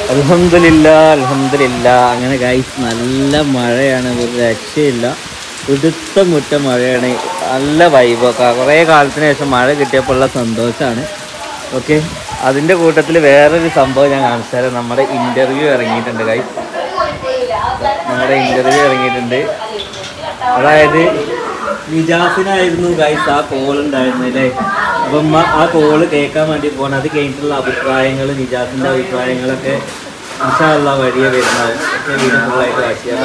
അൽഹംദുലില്ലാ. അങ്ങനെ ഗൈസ് നല്ല മഴയാണ്, ഒരു രക്ഷയില്ല. ഉടുത്ത മുറ്റ മഴയാണ്, നല്ല വൈബൊക്കെ. കുറേ കാലത്തിന് ശേഷം മഴ കിട്ടിയപ്പോൾ ഉള്ള സന്തോഷമാണ്. ഓക്കെ, അതിൻ്റെ കൂട്ടത്തിൽ വേറൊരു സംഭവം ഞാൻ കാണിച്ചു തരാം. നമ്മുടെ ഇൻ്റർവ്യൂ ഇറങ്ങിയിട്ടുണ്ട് ഗൈസ്. അതായത് നിജാസിനായിരുന്നു ഗൈസ് ആ കോൾ ഉണ്ടായിരുന്നത് അല്ലേ. അപ്പം ആ കോള് കേൾക്കാൻ വേണ്ടി പോകണം. അത് കഴിഞ്ഞിട്ടുള്ള അഭിപ്രായങ്ങൾ, നിജാസിൻ്റെ അഭിപ്രായങ്ങളൊക്കെ ഇൻഷാ അല്ലാഹ് വഴിയെ വരുന്നതാവും. ഒക്കെ വീഡിയോ ഫുള്ളായിട്ട് വായിക്കാം.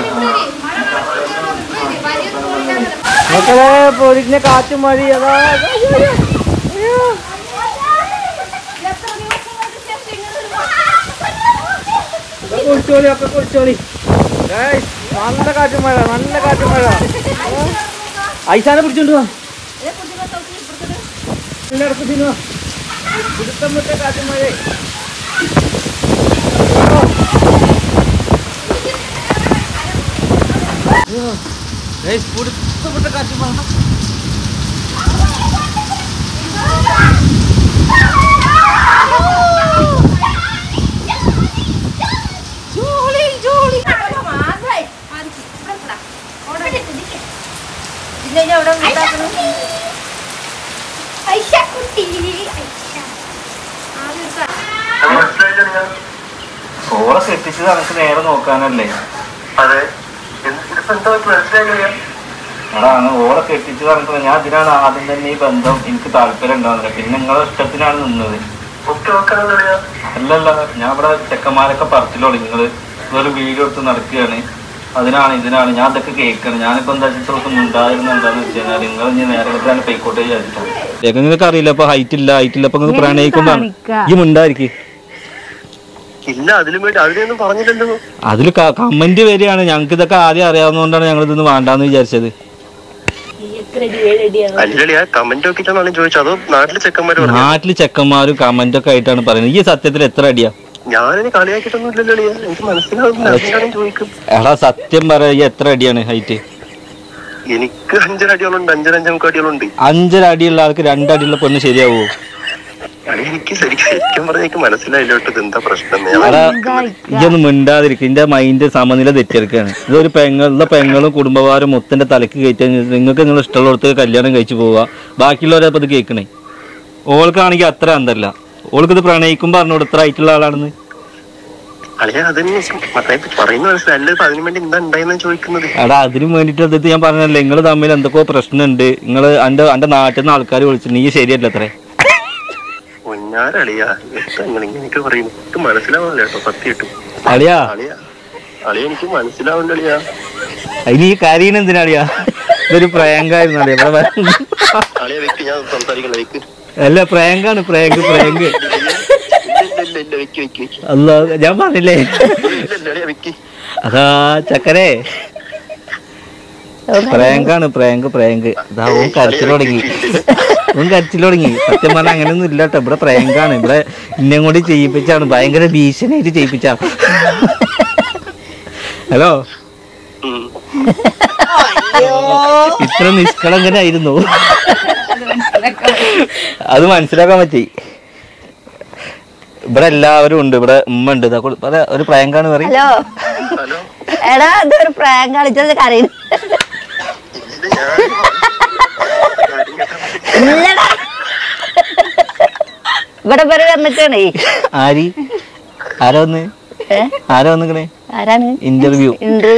മക്കളെ പൊരിഞ്ഞ കാറ്റും മഴ അതാ. കുടിച്ചോളി, ഒക്കെ കുടിച്ചോളി. നല്ല കാറ്റും മഴ, നല്ല കാറ്റും മഴ. ഐസാനെ പിടിച്ചോണ്ട് പോവാ. എല്ലായിടത്തും തിന്നോ. പിടുത്തം കാറ്റും മഴ. പിടുത്തപ്പെട്ട കാറ്റും മഴ. ഓളൊക്കെ എത്തിച്ചത് നമുക്ക് നേരെ നോക്കാനല്ലേ. അതെ, അതാണ് ഓളൊക്കെ എത്തിച്ചത് നമുക്ക്. ഞാൻ അതിനാണ് ആദ്യം തന്നെ ഈ ബന്ധം എനിക്ക് താല്പര്യം ഉണ്ടാവുന്നില്ല. പിന്നെ നിങ്ങളെ ഇഷ്ടത്തിനാണ് നിന്നത്. അല്ലല്ല, ഞാൻ ഇവിടെ ചെക്കന്മാരൊക്കെ പറച്ചിലോളി നിങ്ങൾ ഒരു വീഡിയോ എടുത്ത് നടക്കുകയാണ്. ഇതിനാണ് ഞാൻ അതൊക്കെ കേൾക്കണം. ഞാനിപ്പോ എന്താ വെച്ചിട്ട് ഉണ്ടായിരുന്നു. എന്താന്ന് വെച്ച് കഴിഞ്ഞാൽ നിങ്ങൾ ഇനി നേരത്തെ പൈക്കോട്ടെ വിചാരിച്ചിട്ടാണ്. നിങ്ങൾക്ക് അറിയില്ല ഇപ്പൊ ഹൈറ്റ് ഇല്ല ഇപ്പൊ നിങ്ങൾക്ക് പ്രണയിക്കുമ്പോ ഈ മുണ്ടായിരിക്കും. അതില് കമന്റ് വരികയാണ്. ഞങ്ങൾക്ക് ഇതൊക്കെ ആദ്യം അറിയാവുന്നതുകൊണ്ടാണ് ഞങ്ങൾ ഇതൊന്ന് വേണ്ടാന്ന് വിചാരിച്ചത്. നാട്ടില് ചെക്കന്മാരും കമന്റ് ഒക്കെ ആയിട്ടാണ് പറയുന്നത്. ഈ സത്യത്തിൽ എത്ര അടിയാ? എടാ സത്യം പറയാ, എത്ര അടിയാണ് ഹൈറ്റ്? എനിക്ക് 5 അടികളുണ്ട്. 5.5 അടികളുണ്ട്. 5 അടിയുള്ള ആൾക്ക് 2 അടിയുള്ള പെണ്ണ് ശരിയാവോ? എനിക്ക് ശരിക്കും പറഞ്ഞ മനസ്സിലായില്ലോട്ട് എന്താ പ്രശ്നം. ഇതൊന്നും മിണ്ടാതിരിക്കും. എന്റെ മൈൻഡ് സമനില തെറ്റിയെടുക്കുകയാണ്. ഇതൊരു പെങ്ങളും കുടുംബവാരും മുത്തിന്റെ തലക്ക് കയറ്റാൻ നിങ്ങൾക്ക് നിങ്ങൾ ഇഷ്ടമുള്ളടത്ത് കല്യാണം കഴിച്ചു പോവുക. ബാക്കിയുള്ളവരപ്പോൾ ഇത് കേൾക്കണേ. ഓൾക്കാണെങ്കിൽ അത്ര അന്തല്ല. ഓൾക്ക് ഇത് പ്രണയിക്കുമ്പോ പറഞ്ഞോട് ഇത്ര ആയിട്ടുള്ള ആളാണെന്ന്. എടാ അതിനും വേണ്ടിട്ട് അത് ഞാൻ പറഞ്ഞല്ലേ, നിങ്ങൾ തമ്മിൽ എന്തൊക്കെയോ പ്രശ്നമുണ്ട്. നിങ്ങൾ എന്റെ നാട്ടിൽ നിന്ന് ആൾക്കാർ വിളിച്ചു. നീ ശരിയല്ല അത്രേ. അതിന് ഈ കാര്യം എന്തിനാളിയാ? ഇതൊരു പ്രയങ്കായിരുന്നു അല്ല, പ്രയങ്കാണ്. പ്രയങ്ക് അല്ല ഞാൻ പറഞ്ഞില്ലേ. അതാ ചക്കരേ, പ്രയങ്കാണ്. പ്രയങ്ക് ഇതാ ഓൻ കരച്ചിൽ തുടങ്ങി. സത്യം പറഞ്ഞാൽ അങ്ങനെയൊന്നും ഇല്ല കേട്ടോ. ഇവിടെ പ്രയങ്കാണ്. ഇവിടെ ഇന്നെ കൂടി ചെയ്യിപ്പിച്ചാണ്. ഭയങ്കര ഭീഷണിയായിട്ട് ചെയ്യിപ്പിച്ചാ. ഹലോ, ഇത്ര നിഷ്കളങ്കനെ ആയിരുന്നു. അത് മനസ്സിലാക്കാൻ പറ്റി. ഇവിടെ എല്ലാവരും ഉണ്ട്. ഇവിടെ ഉമ്മ ഉണ്ട്. ഒരു പ്രാങ്കാണ് പറയും. എടാ ഇതൊരു പ്രാങ്ക് കളിച്ചത് കരയുന്നു. ഇവിടെ പേര് വന്നിട്ടാണേ. ആരാ വന്നിക്കണേ? ഇന്റർവ്യൂ.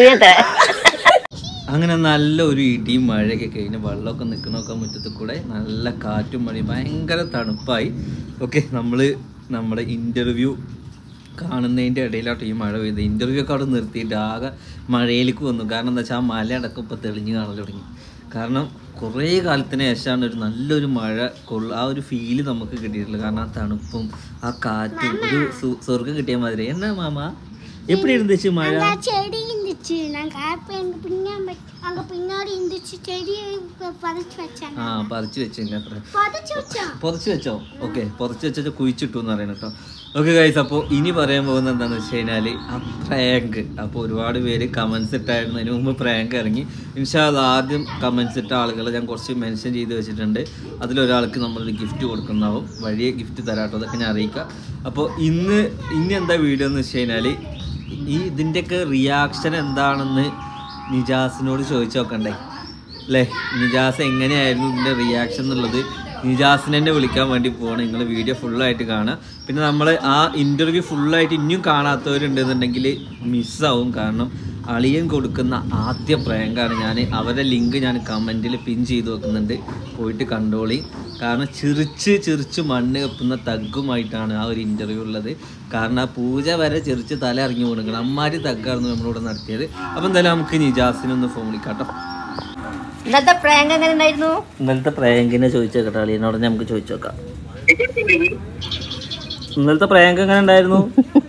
അങ്ങനെ നല്ല ഒരു ഇടിയും മഴയൊക്കെ കഴിഞ്ഞ് വെള്ളമൊക്കെ നിൽക്കണമൊക്കെ മുറ്റത്ത് കൂടെ നല്ല കാറ്റും മഴയും ഭയങ്കര തണുപ്പായി. ഓക്കെ, നമ്മുടെ ഇൻ്റർവ്യൂ കാണുന്നതിൻ്റെ ഇടയിലാട്ടോ ഈ മഴ പെയ്ത്. ഇൻ്റർവ്യൂ ഒക്കെ അവിടെ നിർത്തിയിട്ട് ആകെ മഴയിലേക്ക് വന്നു. കാരണം എന്താ വെച്ചാൽ ആ മലയടക്കം ഇപ്പോൾ തെളിഞ്ഞ് കാണാൻ തുടങ്ങി. കാരണം കുറേ കാലത്തിന് ശേഷമാണ് ഒരു നല്ലൊരു മഴ ആ ഒരു ഫീല് നമുക്ക് കിട്ടിയിട്ടുള്ളത്. കാരണം ആ തണുപ്പും ആ കാറ്റും ഒരു സ്വർഗം കിട്ടിയ മാതിരി. എന്നാ മാമ എപ്പടി ഇരുந்துச்சு മഴ? வச்சு நாங்க ஆப் எங்க பின்னாடி அங்க பின்னாடி இந்த செடி പറിച്ചു വെച്ചാ പറിച്ചു വെച്ചില്ല പറിച്ചു വെച്ചോ ഓക്കെ പറിച്ചു വെച്ചാൽ കുഴിച്ചിട്ടു എന്ന് പറയണം കേട്ടോ. ഓക്കെ ഗൈസ്, അപ്പോൾ ഇനി പറയാൻ പോകുന്നത് എന്താണെന്ന് വെച്ച് കഴിഞ്ഞാൽ ആ പ്രാങ്ക്. അപ്പോൾ ഒരുപാട് പേര് കമൻസ് ഇട്ടായിരുന്നു, അതിന് മുമ്പ് പ്രാങ്ക് ഇറങ്ങി. ഇൻഷാ അല്ലാ ആദ്യം കമൻസ് ഇട്ട ആളുകളെ ഞാൻ കുറച്ച് മെൻഷൻ ചെയ്ത് വെച്ചിട്ടുണ്ട്. അതിലൊരാൾക്ക് നമ്മളൊരു ഗിഫ്റ്റ് കൊടുക്കുന്നതാവും, വഴിയെ ഗിഫ്റ്റ് തരാട്ടോ, അതൊക്കെ ഞാൻ അറിയിക്കാം. അപ്പോൾ ഇനി എന്താ വീഡിയോ എന്ന് വെച്ച് കഴിഞ്ഞാൽ ഇതിൻ്റെയൊക്കെ റിയാക്ഷൻ എന്താണെന്ന് നിജാസിനോട് ചോദിച്ചു നോക്കണ്ടേ അല്ലേ? നിജാസ് എങ്ങനെയായിരുന്നു ഇതിൻ്റെ റിയാക്ഷൻ എന്നുള്ളത് നിജാസിനെ തന്നെ വിളിക്കാൻ വേണ്ടി പോകണം. നിങ്ങൾ വീഡിയോ ഫുള്ളായിട്ട് കാണുക. പിന്നെ നമ്മൾ ആ ഇൻ്റർവ്യൂ ഫുള്ളായിട്ട് ഇനിയും കാണാത്തവരുണ്ടെന്നുണ്ടെങ്കിൽ മിസ്സാവും. കാരണം അളിയൻ കൊടുക്കുന്ന ആദ്യ പ്രാങ്കാണ്. അവരുടെ ലിങ്ക് ഞാൻ കമൻറ്റിൽ പിൻ ചെയ്ത് വെക്കുന്നുണ്ട്, പോയിട്ട് കണ്ടോളി. കാരണം ചിരിച്ച് മണ്ണ് കപ്പുന്ന തഗ്ഗുമായിട്ടാണ് ആ ഒരു ഇൻ്റർവ്യൂ ഉള്ളത്. കാരണം ആ പൂജ വരെ ചിരിച്ച് തല ഇറങ്ങി കൊടുക്കണം. അമ്മാരി തഗ്ഗായിരുന്നു നമ്മളിവിടെ നടത്തിയത്. അപ്പോൾ എന്തായാലും നമുക്ക് നിജാസിനൊന്ന് ഫോൺ വിളിക്കാം കേട്ടോ. ഇന്നത്തെ പ്രാങ്ക് എങ്ങനെ ഉണ്ടായിരുന്നു? ഇന്നലത്തെ പ്രാങ്കിനെ ചോദിച്ചേക്കട്ടെ, അളിയനോട് നമുക്ക് ചോദിച്ചു നോക്കാം. ഇന്നലത്തെ പ്രാങ്ക് എങ്ങനെ ഉണ്ടായിരുന്നു?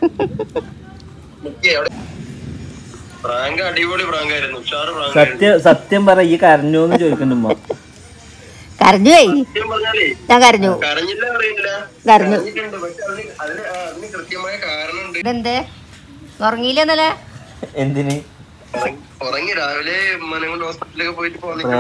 സത്യം പറ, ഈ കരഞ്ഞോന്ന് ചോദിക്കണ്ടുമ്പോ. കരഞ്ഞു പോയി, ഞാൻ കരഞ്ഞു. ഇതെന്തേ ഉറങ്ങിയില്ല ഇന്നലെ? എന്തിന്? ഉറങ്ങി രാവിലെ ഹോസ്പിറ്റലിലേക്ക് പോയിട്ട്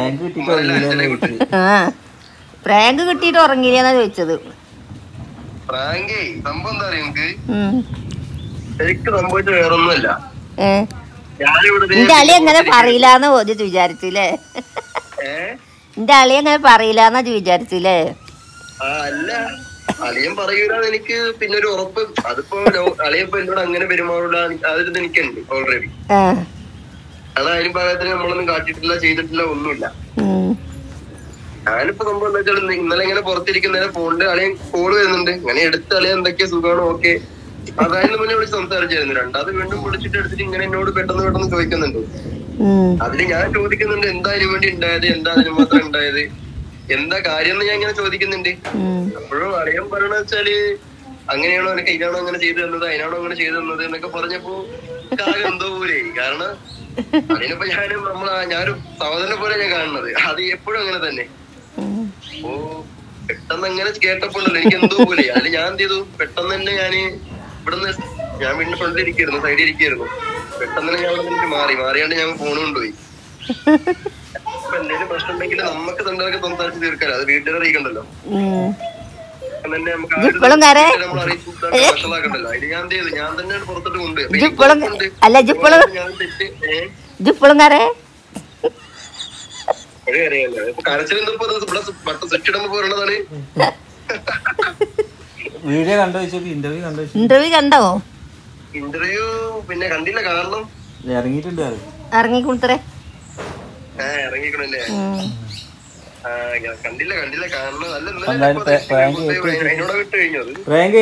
പ്രാങ്ക് കിട്ടിയിട്ട് ഉറങ്ങിയില്ലെന്നാ ചോദിച്ചത്. പ്രാങ്കേ സംഭവം എന്താ അറിയാം നിങ്ങക്ക്? ശരിക്കും സംഭവിച്ചത് വേറൊന്നുമല്ല. എന്റെ അളി എങ്ങനെ പറയില്ലാന്ന് വിചാരിച്ചില്ലേ? എന്റെ അളി എങ്ങനെ പറയില്ലാന്നാ വിചാരിച്ചില്ലേ? അല്ല, അളിയൻ പറയൂലെന്ന് എനിക്ക് പിന്നെ ഒരു ഉറപ്പ്. അതിപ്പോ അളിയപ്പോ എന്നോട് അങ്ങനെ പെരുമാറില്ല, അതൊരു എനിക്കുണ്ട് ഓൾറെഡി. കാരണം അതിന് ഭാഗത്തിന് നമ്മളൊന്നും കാട്ടിയിട്ടില്ല, ചെയ്തിട്ടില്ല, ഒന്നുമില്ല. ഞാനിപ്പോ സംഭവം എന്താ വെച്ചാൽ ഇന്നലെ ഇങ്ങനെ പുറത്തിരിക്കുന്നതിന് ഫോണില് അളിയൻ കോള് വരുന്നുണ്ട്. ഇങ്ങനെ എടുത്ത് അളിയൻ എന്തൊക്കെയാ സുഖമാണോ ഓക്കെ, അതായത് മുന്നേ വിളിച്ച് സംസാരിച്ചായിരുന്നു. രണ്ടാമത് വീണ്ടും വിളിച്ചിട്ട് എടുത്തിട്ട് ഇങ്ങനെ എന്നോട് പെട്ടെന്ന് ചോദിക്കുന്നുണ്ട്. അതില് ഞാൻ ചോദിക്കുന്നുണ്ട് എന്താ അതിനു വേണ്ടി ഉണ്ടായത്, എന്താ അതിന് മാത്രം ഉണ്ടായത്, എന്താ കാര്യം എന്ന് ഞാൻ ഇങ്ങനെ ചോദിക്കുന്നുണ്ട്. അപ്പോഴും അളിയൻ പറയണ വെച്ചാല് അങ്ങനെയാണോ, എനിക്ക് ഇതിനാണോ അങ്ങനെ ചെയ്തു തന്നത്, അതിനാണോ അങ്ങനെ ചെയ്തു തന്നത് എന്നൊക്കെ പറഞ്ഞപ്പോ കാര്യം എന്തോ പോലെ. കാരണം അതിനിപ്പോ ഞാനൊരു സഹോദരനെ പോലെ ഞാൻ കാണുന്നത്, അത് എപ്പോഴും അങ്ങനെ തന്നെ. അപ്പോ പെട്ടെന്ന് അങ്ങനെ കേട്ടപ്പോണ്ടല്ലോ എനിക്ക് എന്തോ പോലെ. അതിൽ ഞാൻ എന്ത് ചെയ്തു, പെട്ടെന്ന് തന്നെ ഞാൻ വീടിന്റെ ഫ്രണ്ടിൽ ഇരിക്കായിരുന്നു, സൈഡിൽ ഇരിക്കായിരുന്നു. പെട്ടെന്ന് തന്നെ ഞാൻ അവിടെ മാറിയാണ്ട് ഞാൻ ഫോൺ കൊണ്ടുപോയി. അപ്പൊ എന്തെങ്കിലും പ്രശ്നം ഉണ്ടെങ്കിൽ നമുക്ക് തണ്ടൊക്കെ സംസാരിച്ച് തീർക്കാലോ, അത് വീട്ടുകാരെ അറിയിക്കണ്ടല്ലോ. തന്നെ നമുക്ക് നമ്മൾ അറിയിക്കണ്ടല്ലോ. അതിൽ ഞാൻ എന്ത് ചെയ്തു, ഞാൻ തന്നെ പുറത്തോട്ട് കൊണ്ടുപോയി. കരച്ചിലെന്തപ്പോ സ്വിച്ച് ഇടുമ്പോ പോലുള്ളതാണ്. ഇന്റർവ്യൂ കണ്ടോ? ഇന്റർവ്യൂ പിന്നെ കണ്ടില്ല, കാരണം ഇറങ്ങിക്കൊടുത്തേ. ഇറങ്ങിക്കണല്ലേ? കണ്ടില്ല കാരണം അല്ല എന്നോട് വിട്ട് കഴിഞ്ഞു. അത് പ്രാങ്ക്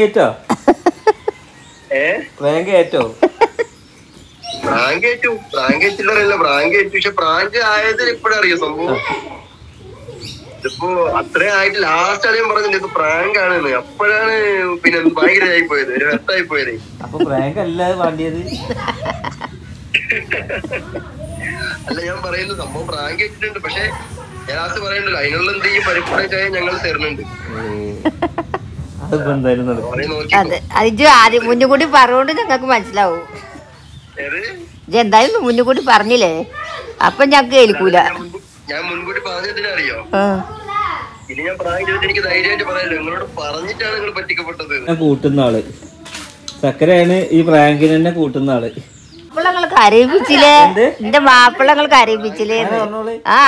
ഏറ്റില്ലറിയില്ല, പ്രാങ്ക് ഏറ്റു. പക്ഷെ പ്രാങ്ക് ആയത് ഇപ്പഴറിയോ സംഭവം. ഇതിപ്പോ അത്രയും ആയിട്ട് ലാസ്റ്റ് അളിയൻ പറഞ്ഞില്ല ഇത് പ്രാങ്ക് ആണെന്ന്. അപ്പോഴാണ് പിന്നെ ഭയങ്കര ആയിപ്പോയത്, ഒരു വ്യക്തമായി പോയത്. അല്ല, ഞാൻ പറയുന്നത് സംഭവം പ്രാങ്ക് ഇട്ടിട്ടുണ്ട്. പക്ഷെ ലാസ്റ്റ് പറയണ്ടല്ലോ അതിനുള്ള എന്തെങ്കിലും പരിപ്പൂടൊക്കെ ഞങ്ങൾ തരുന്നുണ്ട്. ആദ്യം മുന്നുകൂടി പറഞ്ഞോണ്ട് ഞങ്ങൾക്ക് മനസ്സിലാവും. എന്തായാലും മുന്നുകൂടി പറഞ്ഞില്ലേ, അപ്പൊ ഞങ്ങക്ക് കേൾക്കൂല. ഞാൻ മുൻകൂട്ടി പറഞ്ഞതിന് അറിയോ, ഇനി ഞാൻ പ്രാങ്ക് ചെയ്തിട്ട് എനിക്ക് ധൈര്യമായിട്ട് പറയാലോ, നിങ്ങളോട് പറഞ്ഞിട്ടാണ് നിങ്ങൾ പറ്റിക്കപ്പെട്ടത്. കൂട്ടുന്ന ആള് ചക്കരയാണ്, ഈ പ്രാങ്കിന് തന്നെ കൂട്ടുന്ന ആള്. മാപ്പിളങ്ങൾക്ക് അറിയിപ്പിച്ചില്ലേ, എന്റെ മാപ്പിളങ്ങൾക്ക് അറിയിപ്പിച്ചില്ലേ? ആ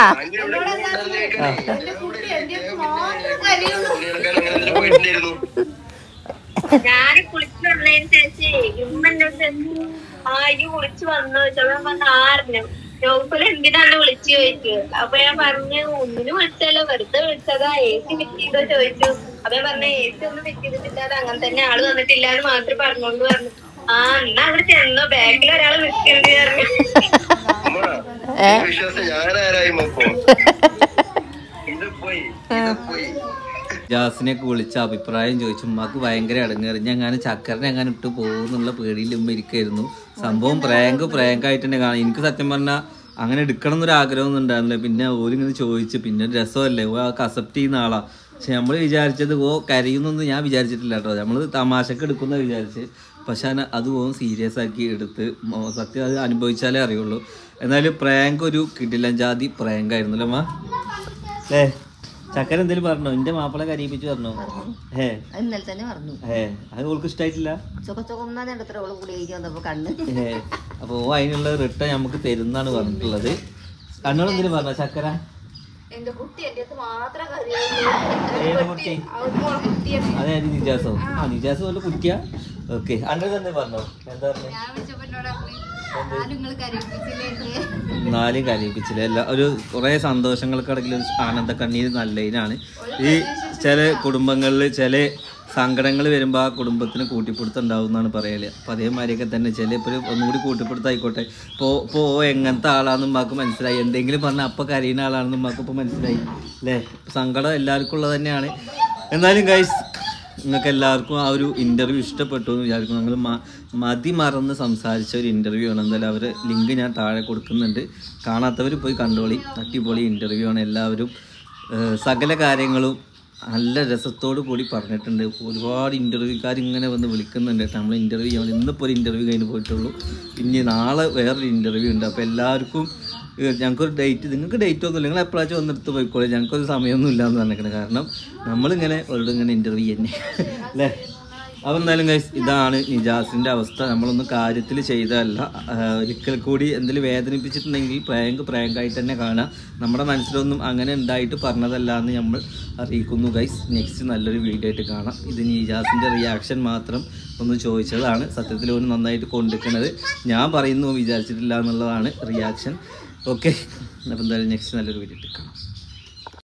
ഞാൻ കുളിച്ചു വന്നതിന് ശേഷം കുളിച്ചു വന്നു ആറിനും നോക്കല് എന്തിനാണ് വിളിച്ചു ചോദിച്ചു. അപ്പൊ ഞാൻ പറഞ്ഞു ഒന്നിനും വിളിച്ചല്ലോ, വെറുതെ വിളിച്ചതാ, AC ഫിറ്റ് ചെയ്തോ ചോദിച്ചു. അപ്പൊ ഞാൻ പറഞ്ഞ AC ഒന്നും ഫിറ്റ് ചെയ്തിട്ടില്ല, അത് അങ്ങനെ തന്നെ ആള് വന്നിട്ടില്ല എന്ന് മാത്രം പറഞ്ഞോണ്ട് പറഞ്ഞു. എന്നാ അവിടെ ചെന്നോ, ബാക്കിൽ ഒരാള് നിൽക്കണ്ട് പറഞ്ഞു. വിശ്വാസം ഞാനാരായി ഇത് പോയി ജാസിനെയൊക്കെ വിളിച്ച അഭിപ്രായം ചോദിച്ചു. ഉമ്മാക്ക് ഭയങ്കര ഇടങ്ങേറി. ഞാൻ അങ്ങനെ ചക്കരനെ അങ്ങനെ ഇട്ട് പോകുന്നുള്ള പേടിയിൽ ഉമ്മ ഇരിക്കായിരുന്നു. സംഭവം പ്രാങ്കായിട്ട് തന്നെ കാണാം. എനിക്ക് സത്യം പറഞ്ഞാൽ അങ്ങനെ എടുക്കണം എന്നൊരു ആഗ്രഹമൊന്നും ഉണ്ടായിരുന്നില്ല. പിന്നെ ഓരിങ്ങനെ ചോദിച്ചു. പിന്നെ രസമല്ലേ, ഒക്കെ അക്സെപ്റ്റ് ചെയ്യുന്ന ആളാ. പക്ഷെ നമ്മൾ വിചാരിച്ചത് കരയുന്നൊന്നും ഞാൻ വിചാരിച്ചിട്ടില്ല കേട്ടോ. നമ്മൾ തമാശക്ക് എടുക്കുന്ന വിചാരിച്ച്. പക്ഷെ അത് സീരിയസ് ആക്കി എടുത്ത് സത്യം അത് അനുഭവിച്ചാലേ അറിയുള്ളൂ. എന്നാലും പ്രാങ്ക് ഒരു കിടിലൻ ജാതി പ്രാങ്കായിരുന്നല്ലോ അമ്മ. ചക്കര എന്തേലും പറഞ്ഞോ? എന്റെ മാപ്പിളെ കരയിപ്പിച്ചു പറഞ്ഞോ? ഇന്നലെ തന്നെ പറഞ്ഞു. അത് ഓൾക്ക് ഇഷ്ടായിട്ടില്ല. അപ്പൊ അതിനുള്ള റിട്ടേൺ നമുക്ക് തരുന്നാണ് പറഞ്ഞിട്ടുള്ളത്. അന്നോട് എന്തേലും പറഞ്ഞോ ചക്കര? എന്റെ കുട്ടി എന്റെ അടുത്ത് മാത്രം ഏത് കുട്ടി? അതായത് നിജാസോ? നിജാസ് പോലെ കുട്ടിയാ? ഓക്കെ. അന്നോട് തന്നെ പറഞ്ഞോ? എന്താ പറഞ്ഞു? നാലും കരയിപ്പിച്ചില്ല. എല്ലാം ഒരു കുറെ സന്തോഷങ്ങൾക്കിടയിൽ ഒരു ആനന്ദ കണ്ണീര് നല്ലതിനാണ്. ഈ ചില കുടുംബങ്ങളിൽ ചില സങ്കടങ്ങൾ വരുമ്പോൾ ആ കുടുംബത്തിന് കൂട്ടിപ്പിടുത്തം ഉണ്ടാവും എന്നാണ് പറയല്. അപ്പം അതേമാതിരിയൊക്കെ തന്നെ ചില ഇപ്പോൾ ഒന്നുകൂടി കൂട്ടിപ്പിടുത്തായിക്കോട്ടെ. ഇപ്പോൾ എങ്ങനത്തെ ആളാണെന്ന് ഉമ്മാക്ക് മനസ്സിലായി. എന്തെങ്കിലും പറഞ്ഞാൽ അപ്പം കരയുന്ന ആളാണെന്ന് ഉമ്മാക്ക് ഇപ്പോൾ മനസ്സിലായി അല്ലേ? സങ്കടം എല്ലാവർക്കും ഉള്ളത് തന്നെയാണ്. എന്നാലും ഗൈസ്, നിങ്ങൾക്ക് എല്ലാവർക്കും ആ ഒരു ഇൻ്റർവ്യൂ ഇഷ്ടപ്പെട്ടു എന്ന് വിചാരിക്കും. ഞങ്ങൾ മറന്ന് സംസാരിച്ച ഒരു ഇൻ്റർവ്യൂ ആണ്. എന്തായാലും അവർ ലിങ്ക് ഞാൻ താഴെ കൊടുക്കുന്നുണ്ട്. കാണാത്തവർ പോയി കണ്ടോളി. അടിപൊളി ഇൻ്റർവ്യൂ ആണ്. എല്ലാവരും സകല കാര്യങ്ങളും നല്ല രസത്തോടു കൂടി പറഞ്ഞിട്ടുണ്ട്. ഒരുപാട് ഇൻ്റർവ്യൂക്കാർ ഇങ്ങനെ വന്ന് വിളിക്കുന്നുണ്ട്. നമ്മൾ ഇൻ്റർവ്യൂ ചെയ്യാൻ ഇന്നിപ്പോൾ ഒരു ഇൻ്റർവ്യൂ കഴിഞ്ഞ് പോയിട്ടുള്ളൂ. ഇനി നാളെ വേറൊരു ഇൻ്റർവ്യൂ ഉണ്ട്. അപ്പോൾ എല്ലാവർക്കും ഞങ്ങൾക്കൊരു ഡേറ്റ്, നിങ്ങൾക്ക് ഡേറ്റ് ഒന്നുമില്ല, നിങ്ങൾ എപ്പോഴാச்சுം വന്നെടുത്ത് പോയിക്കോളെ, ഞങ്ങൾക്കൊരു സമയമൊന്നും ഇല്ലയെന്ന് പറഞ്ഞേക്കണം. കാരണം നമ്മളിങ്ങനെ അവരോട് ഇങ്ങനെ ഇൻ്റർവ്യൂ തന്നെ അല്ലേ. അപ്പോൾ എന്തായാലും ഗൈസ്, ഇതാണ് നിജാസിൻ്റെ അവസ്ഥ. നമ്മളൊന്നും കാര്യത്തിൽ ചെയ്തതല്ല. ഒരിക്കൽ കൂടി എന്തെങ്കിലും വേദനിപ്പിച്ചിട്ടുണ്ടെങ്കിൽ പ്രാങ്കായിട്ട് തന്നെ കാണാം. നമ്മുടെ മനസ്സിലൊന്നും അങ്ങനെ ഉണ്ടായിട്ട് പറഞ്ഞതല്ല എന്ന് നമ്മൾ അറിയിക്കുന്നു ഗൈസ്. നെക്സ്റ്റ് നല്ലൊരു വീഡിയോ ആയിട്ട് കാണാം. ഇത് നിജാസിൻ്റെ റിയാക്ഷൻ മാത്രം ഒന്ന് ചോദിച്ചതാണ്. സത്യത്തിൽ ഒരു നന്നായിട്ട് കൊണ്ടുവയ്ക്കുന്നത് ഞാൻ പറയുന്നു വിചാരിച്ചിട്ടില്ല എന്നുള്ളതാണ് റിയാക്ഷൻ. ഓക്കെ. അപ്പോൾ എന്തായാലും നെക്സ്റ്റ് നല്ലൊരു വീഡിയോ ആയിട്ട് കാണാം.